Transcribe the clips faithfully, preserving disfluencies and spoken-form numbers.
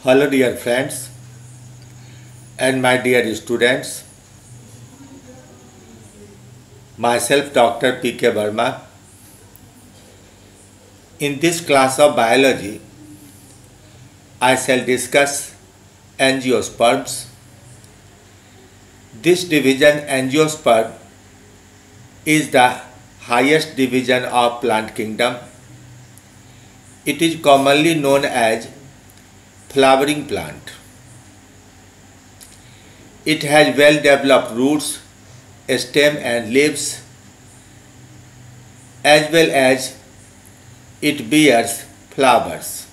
Hello dear friends and my dear students, myself Doctor P K Verma. In this class of biology, I shall discuss angiosperms. This division angiosperm is the highest division of plant kingdom. It is commonly known as flowering plant. It has well developed roots, stem and leaves, as well as it bears flowers.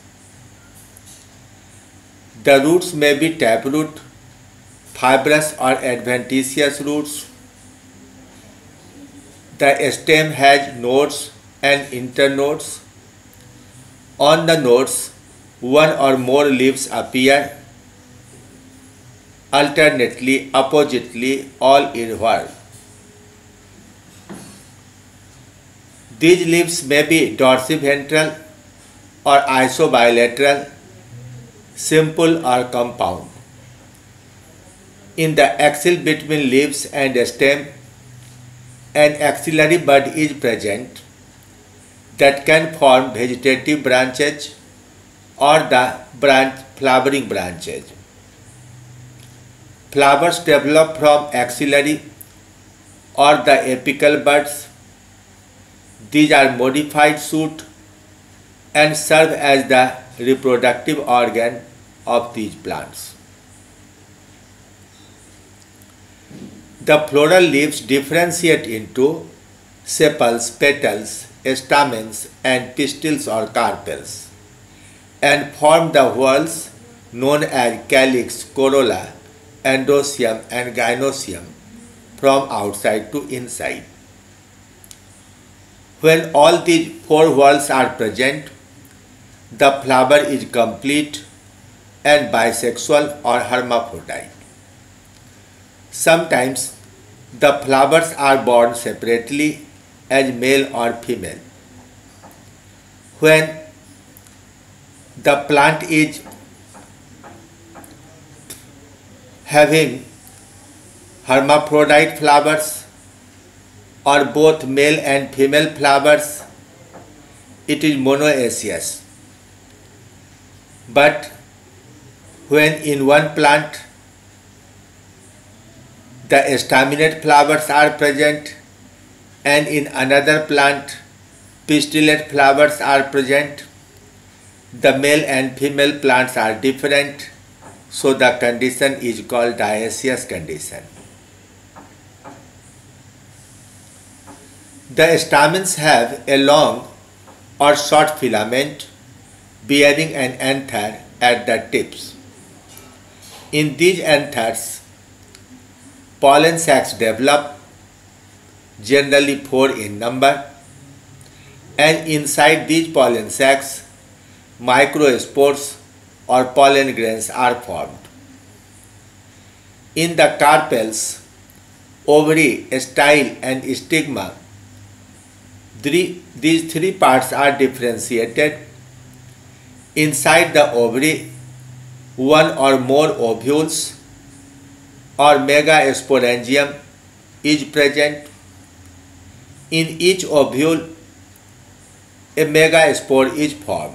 The roots may be taproot, fibrous or adventitious roots. The stem has nodes and internodes. On the nodes, one or more leaves appear, alternately, oppositely, all inward. These leaves may be dorsiventral or isobilateral, simple or compound. In the axil between leaves and stem, an axillary bud is present that can form vegetative branches or the branch flowering branches. Flowers develop from axillary or the apical buds. These are modified shoot and serve as the reproductive organ of these plants. The floral leaves differentiate into sepals, petals, stamens and pistils or carpels, and form the whorls known as calyx, corolla, androecium and gynoecium from outside to inside. When all these four whorls are present, the flower is complete and bisexual or hermaphrodite. Sometimes the flowers are born separately as male or female. When the plant is having hermaphrodite flowers or both male and female flowers, it is monoecious. But when in one plant the staminate flowers are present and in another plant pistillate flowers are present, the male and female plants are different, so the condition is called dioecious condition. The stamens have a long or short filament bearing an anther at the tips. In these anthers, pollen sacs develop, generally four in number, and inside these pollen sacs, microspores or pollen grains are formed. In the carpels, ovary, style and stigma, three, these three parts are differentiated. Inside the ovary, one or more ovules or megasporangium is present. In each ovule, a megaspore is formed.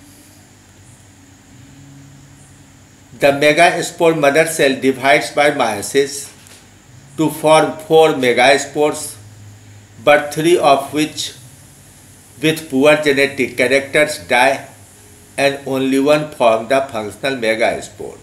The megaspore mother cell divides by meiosis to form four megaspores, but three of which with poor genetic characters die and only one forms the functional megaspore.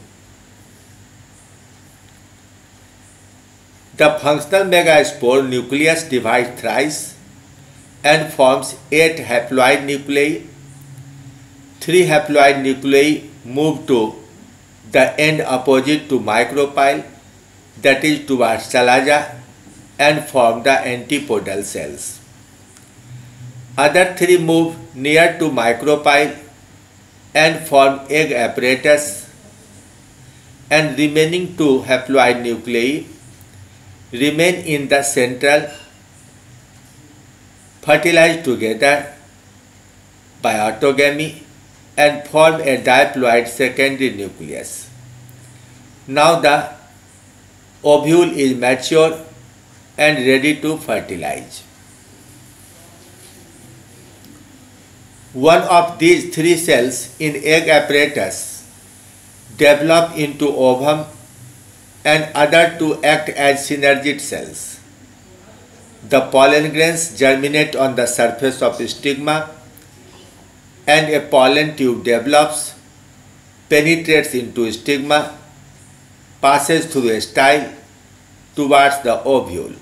The functional megaspore nucleus divides thrice and forms eight haploid nuclei. Three haploid nuclei move to the end opposite to micropyle, that is towards chalaza, and form the antipodal cells. Other three move near to micropyle and form egg apparatus, and remaining two haploid nuclei remain in the central, fertilize together by autogamy and form a diploid secondary nucleus. Now the ovule is mature and ready to fertilize. One of these three cells in egg apparatus develop into ovum and other two act as synergid cells. The pollen grains germinate on the surface of stigma and a pollen tube develops, penetrates into stigma, passes through a style towards the ovule.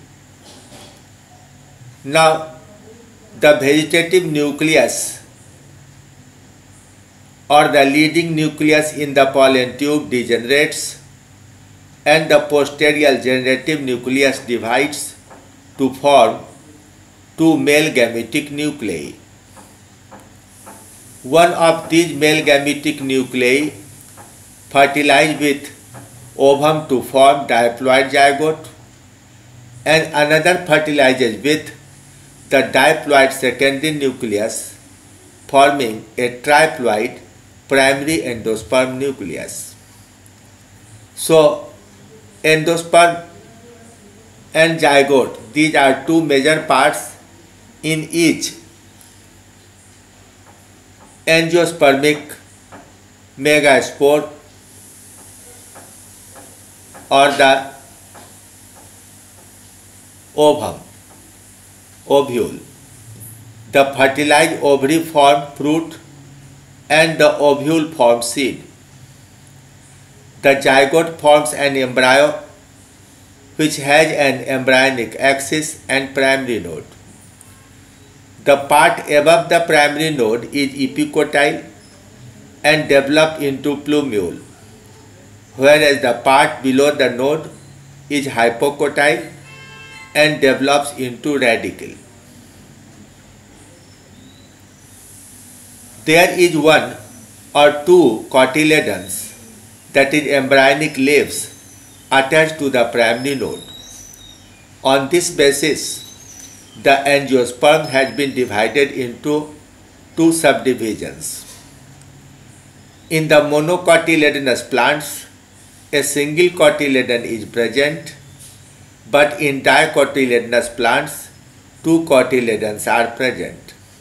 Now, the vegetative nucleus or the leading nucleus in the pollen tube degenerates and the posterior generative nucleus divides to form two male gametic nuclei. One of these male gametic nuclei fertilize with ovum to form diploid zygote and another fertilizes with the diploid secondary nucleus forming a triploid primary endosperm nucleus. So, endosperm and zygote, these are two major parts in each angiospermic megaspore or the ovum, ovule. The fertilized ovary form fruit and the ovule forms seed. The zygote forms an embryo which has an embryonic axis and primary node. The part above the primary node is epicotyle and develops into plumule, whereas the part below the node is hypocotyle and develops into radicle. There is one or two cotyledons, that is embryonic leaves, attached to the primary node. On this basis, the angiosperm has been divided into two subdivisions. In the monocotyledonous plants, a single cotyledon is present, but in dicotyledonous plants, two cotyledons are present.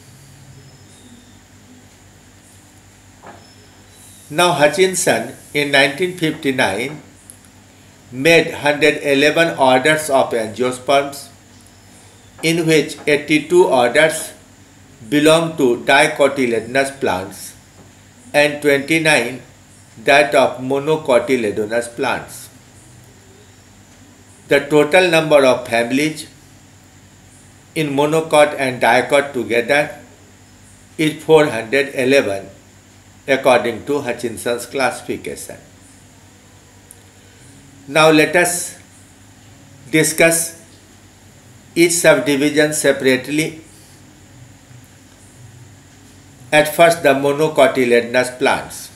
Now Hutchinson in nineteen fifty-nine made one hundred eleven orders of angiosperms, in which eighty-two orders belong to dicotyledonous plants and twenty-nine that of monocotyledonous plants. The total number of families in monocot and dicot together is four hundred eleven according to Hutchinson's classification. Now let us discuss each subdivision separately. At first, the monocotyledonous plants.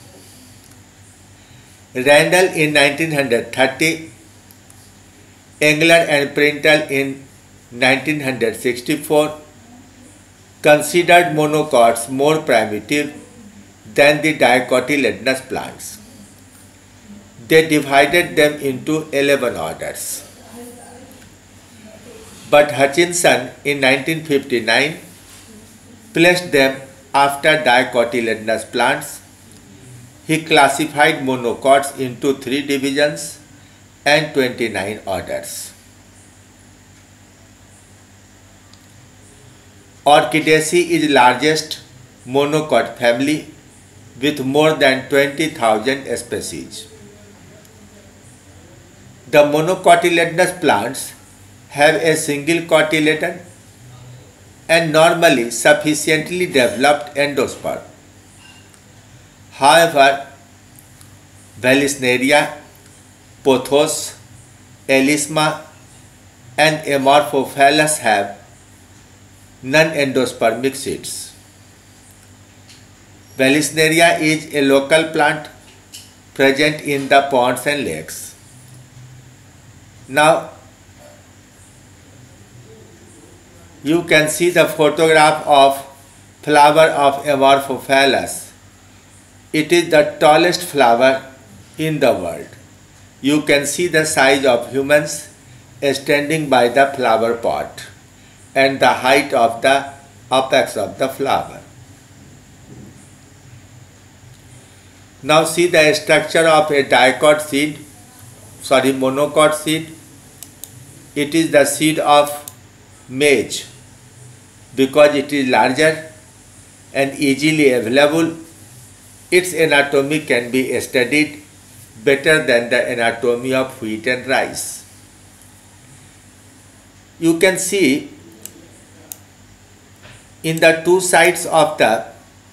Randall in nineteen thirty, Engler and Printle in nineteen sixty-four considered monocots more primitive than the dicotyledonous plants. They divided them into eleven orders. But Hutchinson in nineteen fifty-nine placed them after dicotyledonous plants. He classified monocots into three divisions and twenty-nine orders. Orchidaceae is largest monocot family with more than twenty thousand species. The monocotyledonous plants have a single cotyledon and normally sufficiently developed endosperm. However, Vallisneria, Pothos, Elisma and Amorphophallus have non-endospermic seeds. Vallisneria is a local plant present in the ponds and lakes. Now, you can see the photograph of flower of Amorphophallus It is the tallest flower in the world. You can see the size of humans standing by the flower pot and the height of the apex of the flower. Now see the structure of a dicot seed, sorry monocot seed. It is the seed of maize because it is larger and easily available. Its anatomy can be studied better than the anatomy of wheat and rice. You can see in the two sides of the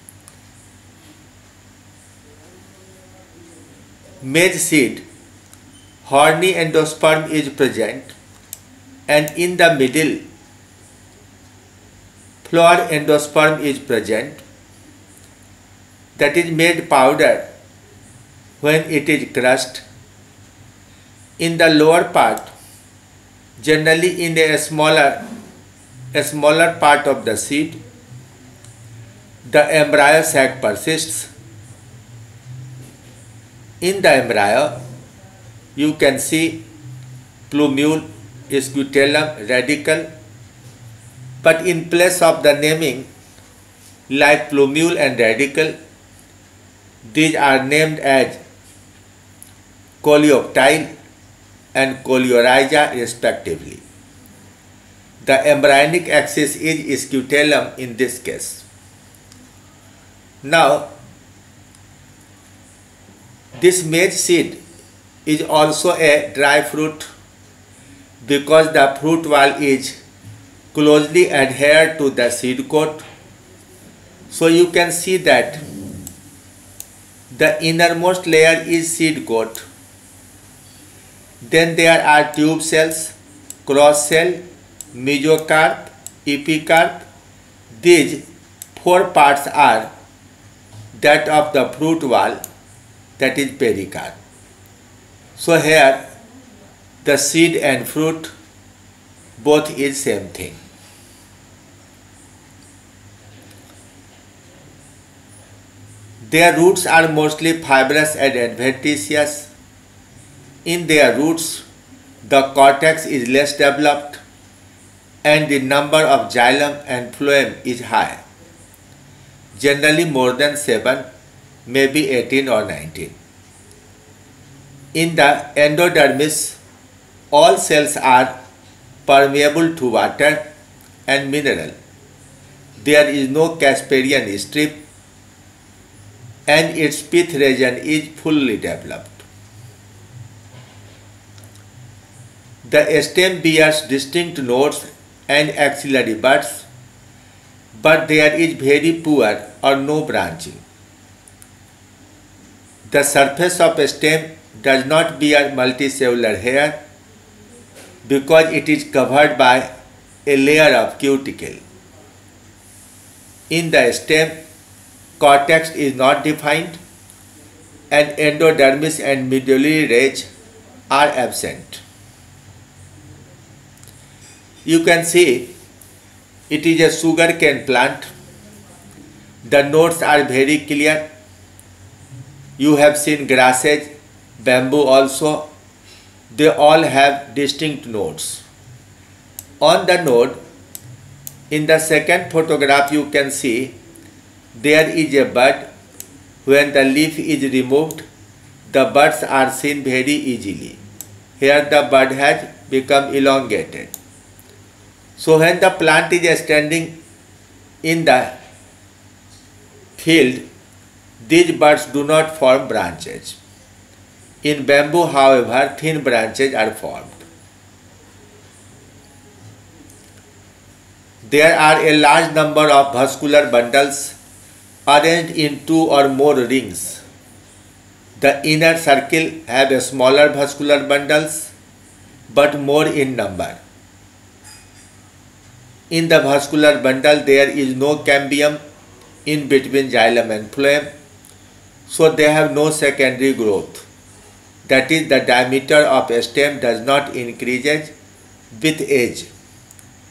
maize seed, horny endosperm is present, and in the middle, flower endosperm is present, that is made powder when it is crushed. In the lower part, generally in a smaller, a smaller part of the seed, the embryo sac persists. In the embryo, you can see plumule, scutellum, radicle, but in place of the naming like plumule and radicle, these are named as coleoptile and coleorhiza respectively. The embryonic axis is scutellum in this case. Now, this maize seed is also a dry fruit because the fruit wall is closely adhered to the seed coat. So you can see that the innermost layer is seed coat. Then there are tube cells, cross cell, mesocarp, epicarp. These four parts are that of the fruit wall, that is pericarp. So here the seed and fruit both is same thing. Their roots are mostly fibrous and adventitious. In their roots, the cortex is less developed and the number of xylem and phloem is high, generally more than seven, maybe eighteen or nineteen. In the endodermis, all cells are permeable to water and mineral. There is no Casparian strip and its pith region is fully developed. The stem bears distinct nodes and axillary buds, but there is very poor or no branching. The surface of a stem does not bear multicellular hair because it is covered by a layer of cuticle. In the stem, cortex is not defined and endodermis and medullary ridge are absent. You can see it is a sugarcane plant. The nodes are very clear. You have seen grasses, bamboo also. They all have distinct nodes. On the node, in the second photograph you can see there is a bud. When the leaf is removed, the buds are seen very easily. Here the bud has become elongated. So when the plant is standing in the field, these buds do not form branches. In bamboo, however, thin branches are formed. There are a large number of vascular bundles arranged in two or more rings. The inner circle have a smaller vascular bundles but more in number. In the vascular bundle there is no cambium in between xylem and phloem, so they have no secondary growth. That is, the diameter of a stem does not increase with age.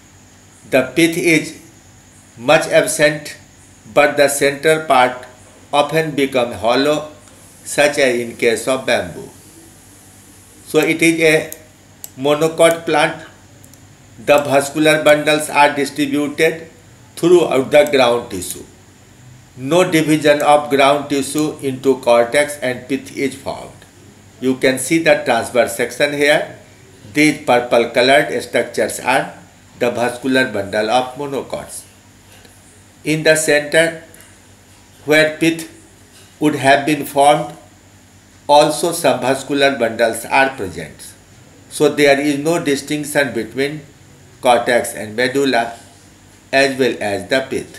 The pith is much absent, but the central part often become hollow, such as in case of bamboo. So it is a monocot plant. The vascular bundles are distributed throughout the ground tissue. No division of ground tissue into cortex and pith is found. You can see the transverse section here. These purple colored structures are the vascular bundle of monocots. In the center, where pith would have been formed, also some vascular bundles are present. So there is no distinction between cortex and medulla as well as the pith.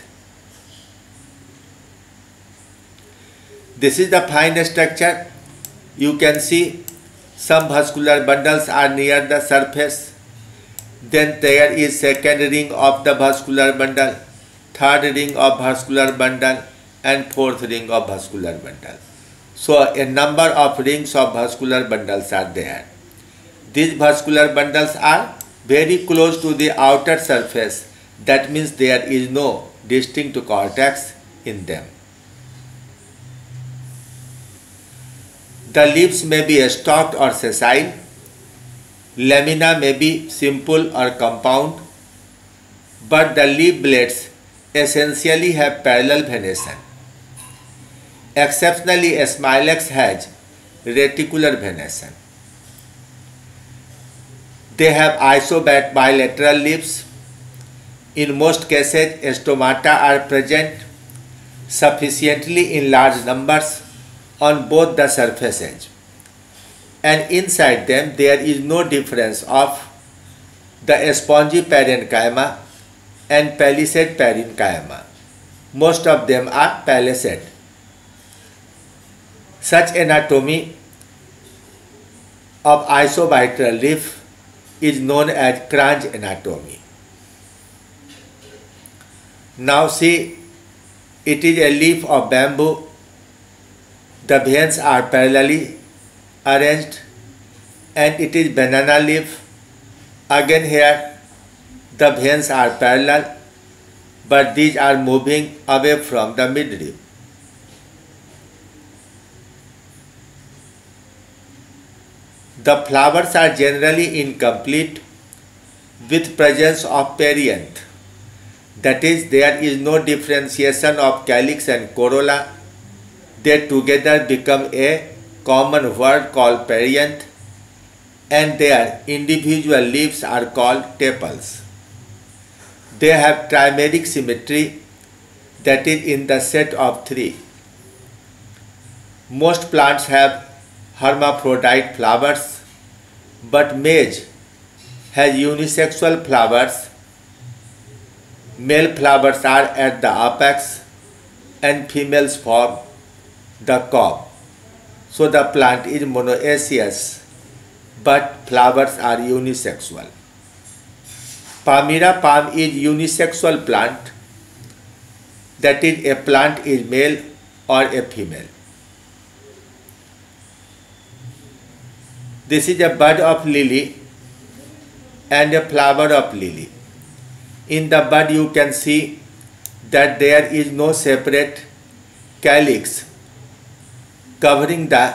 This is the fine structure. You can see some vascular bundles are near the surface. Then there is second ring of the vascular bundle, third ring of vascular bundle, and fourth ring of vascular bundle. So a number of rings of vascular bundles are there. These vascular bundles are very close to the outer surface. That means there is no distinct cortex in them. The leaves may be stalked or sessile. Lamina may be simple or compound, but the leaf blades essentially have parallel venation. Exceptionally, Smilex has reticular venation. They have isobat bilateral leaves. In most cases, stomata are present sufficiently in large numbers on both the surfaces, and inside them there is no difference of the spongy parenchyma and palisade parenchyma. Most of them are palisade. Such anatomy of isobitral leaf is known as Cranch anatomy. Now see, it is a leaf of bamboo. The veins are parallelly arranged, and it is banana leaf. Again here, the veins are parallel, but these are moving away from the midrib. The flowers are generally incomplete with presence of perianth. That is, there is no differentiation of calyx and corolla. They together become a common word called perianth, and their individual leaves are called tepals. They have trimeric symmetry, that is in the set of three. Most plants have hermaphrodite flowers, but maize has unisexual flowers. Male flowers are at the apex and females form the cob. So the plant is monoecious, but flowers are unisexual. Palmyra palm is unisexual plant, that is a plant is male or a female. This is a bud of lily and a flower of lily. In the bud you can see that there is no separate calyx covering the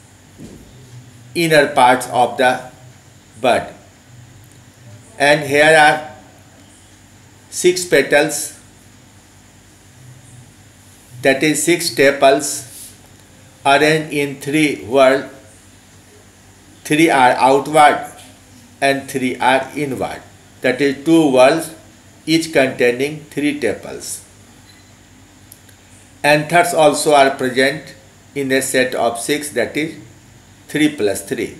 inner parts of the bud. And here are six petals, that is six tepals arranged in three whorls. Three are outward and three are inward. That is two whorls, each containing three tepals. Anthers also are present in a set of six, that is three plus three.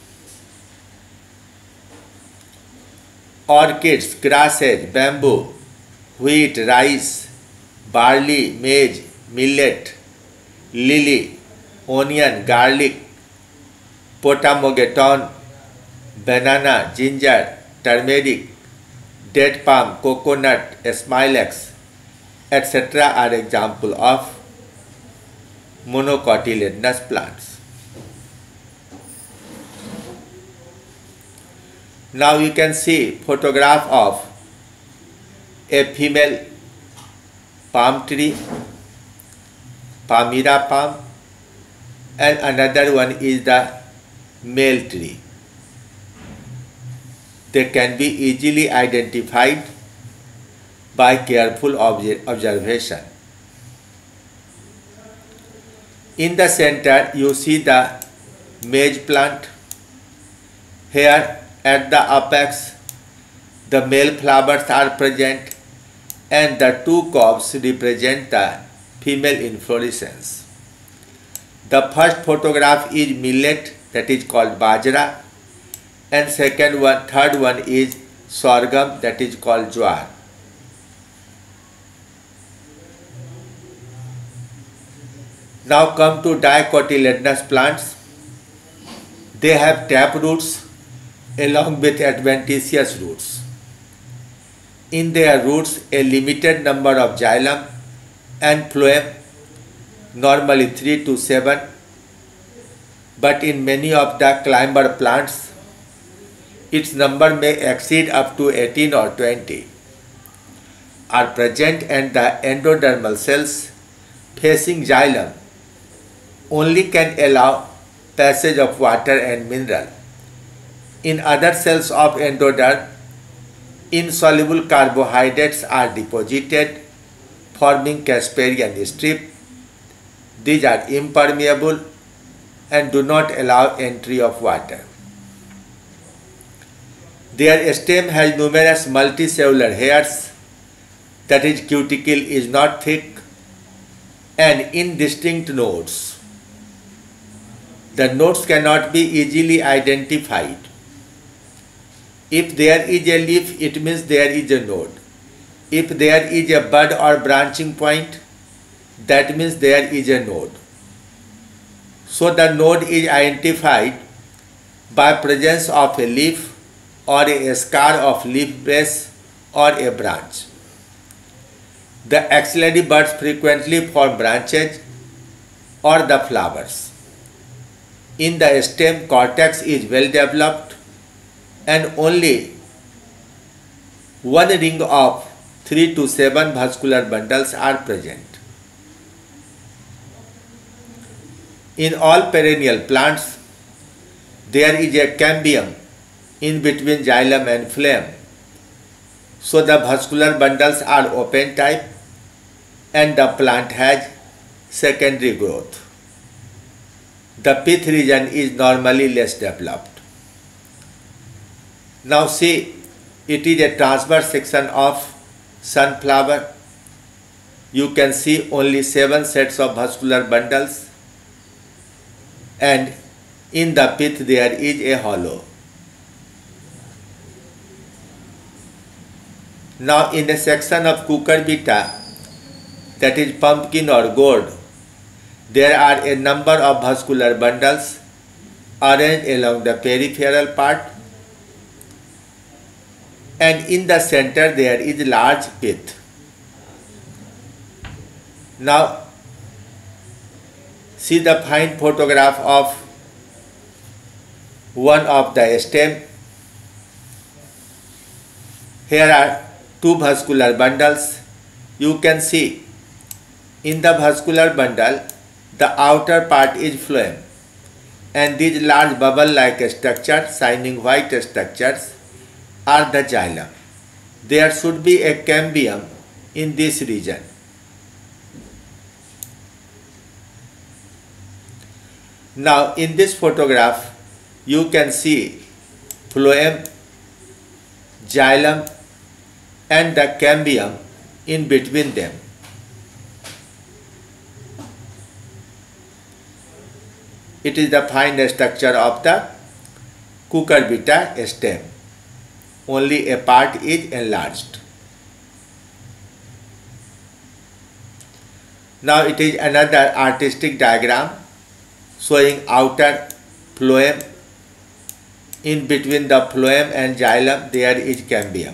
Orchids, grasses, bamboo, wheat, rice, barley, maize, millet, lily, onion, garlic, potamogeton, banana, ginger, turmeric, date palm, coconut, smilex, et cetera are examples of monocotyledonous plants. Now you can see photograph of a female palm tree. Palmyra palm, and another one is the male tree. They can be easily identified by careful observation. In the center, you see the maize plant. Here at the apex, the male flowers are present and the two cobs represent the female inflorescence. The first photograph is millet, that is called bajra, and second one, third one is sorghum, that is called jowar. Now come to dicotyledonous plants. They have tap roots along with adventitious roots. In their roots, a limited number of xylem and phloem, normally three to seven, but in many of the climber plants, its number may exceed up to eighteen or twenty, are present, and the endodermal cells facing xylem only can allow passage of water and mineral. In other cells of endoderm, insoluble carbohydrates are deposited, forming Casparian strip. These are impermeable and do not allow entry of water. Their stem has numerous multicellular hairs, that is, cuticle is not thick, and indistinct nodes. The nodes cannot be easily identified. If there is a leaf, it means there is a node. If there is a bud or branching point, that means there is a node. So the node is identified by presence of a leaf or a scar of leaf base or a branch. The axillary buds frequently form branches or the flowers. In the stem, cortex is well developed and only one ring of three to seven vascular bundles are present. In all perennial plants, there is a cambium in between xylem and phloem. So the vascular bundles are open type and the plant has secondary growth. The pith region is normally less developed. Now see, it is a transverse section of sunflower. You can see only seven sets of vascular bundles, and in the pith there is a hollow. Now in a section of cucurbita, that is pumpkin or gourd, there are a number of vascular bundles arranged along the peripheral part, and in the center there is large pith. Now see the fine photograph of one of the stem. Here are two vascular bundles. You can see in the vascular bundle the outer part is phloem, and these large bubble-like structures, shining white structures, are the xylem. There should be a cambium in this region. Now in this photograph you can see phloem, xylem and the cambium in between them. It is the fine structure of the cucurbita stem. Only a part is enlarged. Now it is another artistic diagram showing outer phloem. In between the phloem and xylem there is cambium.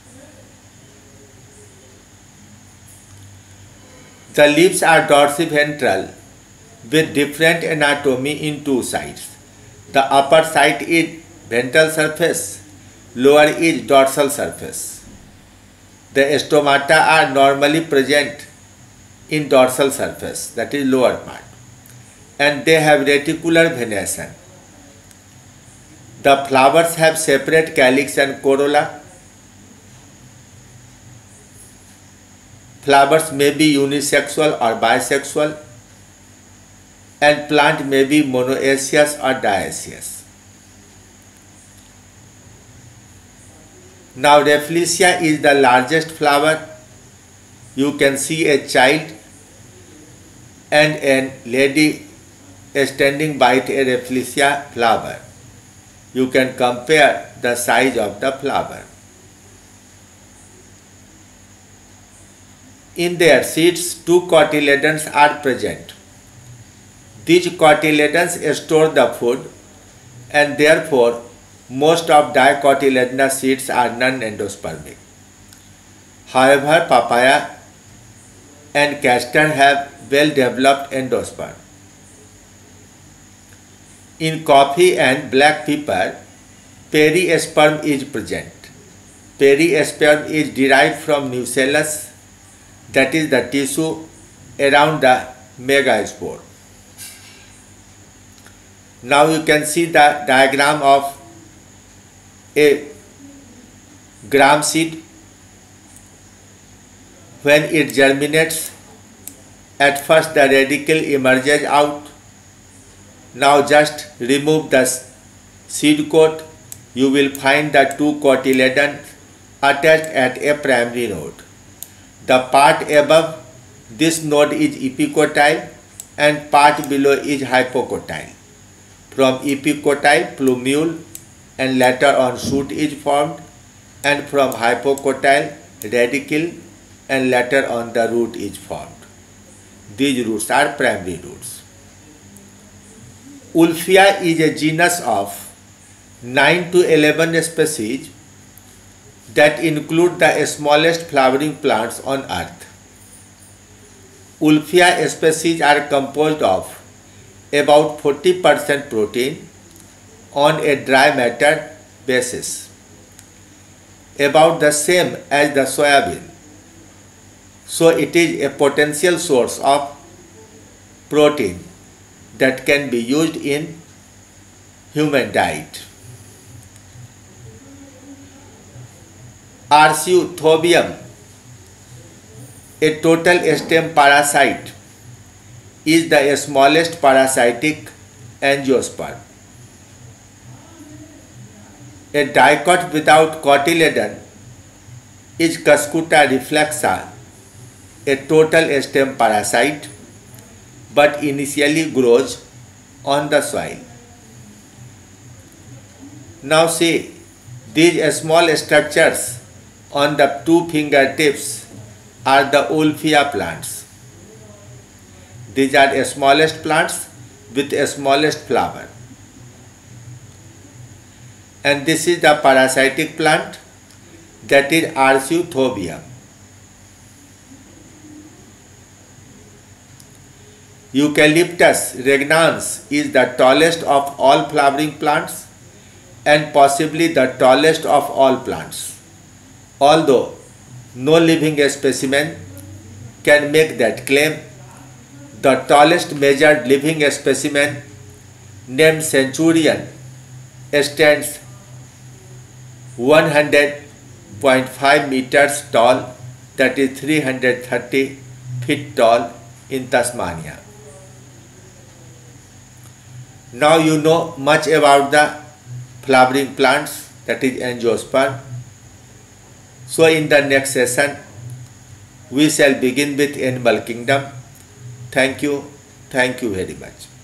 The leaves are dorsiventral with different anatomy in two sides. The upper side is ventral surface, lower is dorsal surface. The stomata are normally present in dorsal surface, that is lower part, and they have reticular venation. The flowers have separate calyx and corolla. Flowers may be unisexual or bisexual, and plant may be monoecious or dioecious. Now Rafflesia is the largest flower. You can see a child and a lady standing by a Rafflesia flower. You can compare the size of the flower. In their seeds, two cotyledons are present. These cotyledons store the food, and therefore most of dicotyledonous seeds are non-endospermic. However, papaya and castor have well-developed endosperm. In coffee and black pepper, perisperm is present. Perisperm is derived from nucellus, that is the tissue around the megaspore. Now you can see the diagram of a gram seed. When it germinates, at first the radicle emerges out. Now just remove the seed coat. You will find the two cotyledons attached at a primary node. The part above this node is epicotyle and part below is hypocotyle. From epicotyle, plumule and later on shoot is formed, and from hypocotyle, radicle and later on the root is formed. These roots are primary roots. Ulphia is a genus of nine to eleven species that include the smallest flowering plants on earth. Ulphia species are composed of about forty percent protein on a dry matter basis, about the same as the soybean. So it is a potential source of protein that can be used in human diet. Arceuthobium, a total stem parasite, is the smallest parasitic angiosperm. A dicot without cotyledon is Cuscuta reflexa, a total stem parasite, but initially grows on the soil. Now see, these small structures on the two fingertips are the Ulphia plants. These are the smallest plants with the smallest flower. And this is the parasitic plant, that is Arceuthobium. Eucalyptus regnans is the tallest of all flowering plants and possibly the tallest of all plants, although no living specimen can make that claim. The tallest measured living specimen, named Centurion, stands one hundred point five meters tall, that is three hundred thirty feet tall, in Tasmania. Now you know much about the flowering plants, that is angiosperm. So in the next session we shall begin with animal kingdom. Thank you. Thank you very much.